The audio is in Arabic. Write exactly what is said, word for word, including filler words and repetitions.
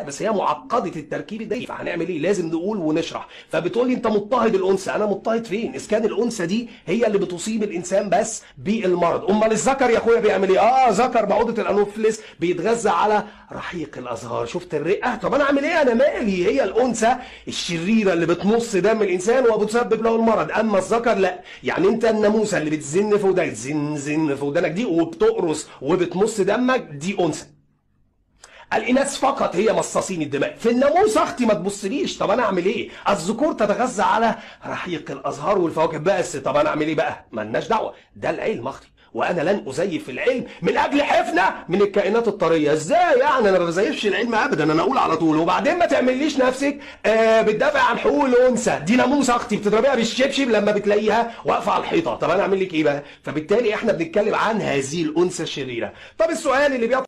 بس هي معقده التركيب الداخلي، فهنعمل ايه؟ لازم نقول ونشرح. فبتقول لي انت مضطهد الانثى، انا مضطهد فين؟ اذا كان الانثى دي هي اللي بتصيب الانسان بس بالمرض، امال الذكر يا اخويا بيعمل ايه؟ اه ذكر بعوضه الانوفلس بيتغذى على رحيق الازهار. شفت الرئه؟ طب انا اعمل ايه؟ انا مالي؟ هي الانثى الشريره اللي بتمص دم الانسان وبتسبب له المرض، اما الذكر لا. يعني انت الناموسه اللي بتزن في ودانك، زن زن في ودانك دي وبتقرص وبتمص دمك، دي انثى. الاناث فقط هي مصاصين الدماء. في الناموس اختي ما تبصليش. طب انا اعمل ايه؟ الذكور تتغذى على رحيق الازهار والفواكه بس. طب انا اعمل ايه بقى؟ مالناش دعوه، ده العلم اختي، وانا لن ازيف العلم من اجل حفنه من الكائنات الطريه. ازاي يعني؟ انا ما بزيفش العلم ابدا، انا اقول على طول. وبعدين ما تعمليش نفسك آه بتدافع عن حقوق الانثى، دي ناموسه اختي بتضربيها بالشبشب لما بتلاقيها واقفه على الحيطه. طب انا اعمل لك ايه بقى؟ فبالتالي احنا بنتكلم عن هذه الانثى الشريره. طب السؤال اللي بيطلع